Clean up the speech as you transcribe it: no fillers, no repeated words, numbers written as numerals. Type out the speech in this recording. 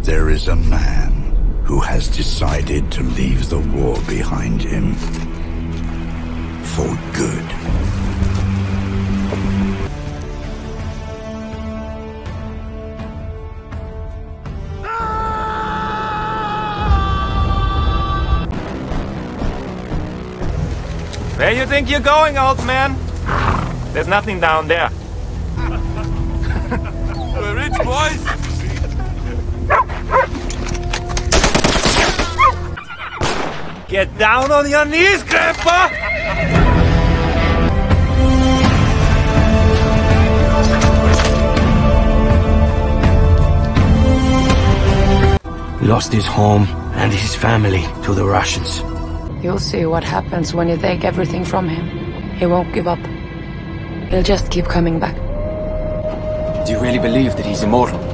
There is a man who has decided to leave the war behind him. For good. Where you think you're going, old man? There's nothing down there. We're rich, boys! Get down on your knees, Grandpa! He lost his home and his family to the Russians. You'll see what happens when you take everything from him. He won't give up. He'll just keep coming back. Do you really believe that he's immortal?